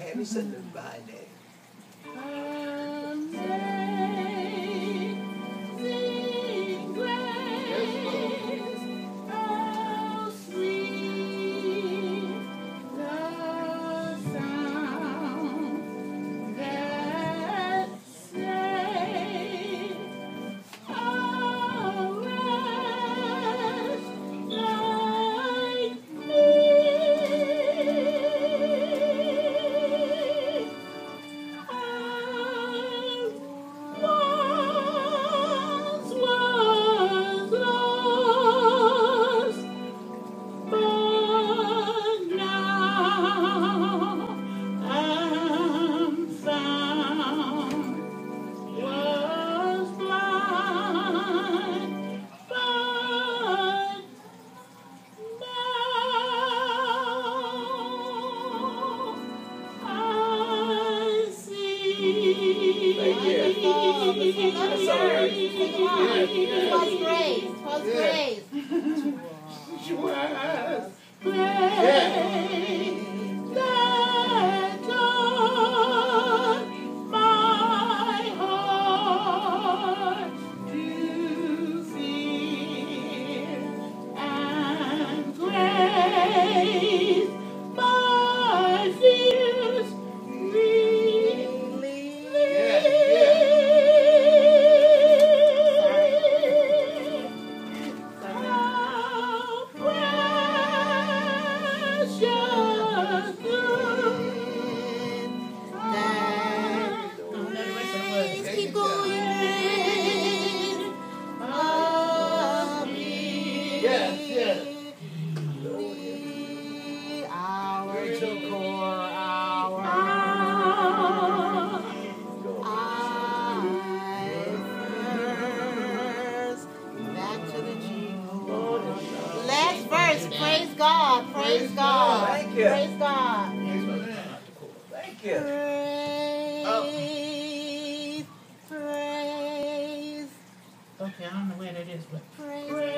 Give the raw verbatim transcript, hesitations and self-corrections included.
Have you said goodbye day? Amazing grace, how sweet the sound that saved a wretch like me. Once was lost, but now am found. Was blind, but now I see. Thank you. That's all right. Twas grace. Twas grace. Grace that taught my heart to fear, and grace my fears Keep going. Yes, yes. Our decor, our eyes. Back to the G. Last verse. Praise God. Praise God. Thank you. Praise God. Thank you. Praise. Praise. Okay, I don't know where that is, but Praise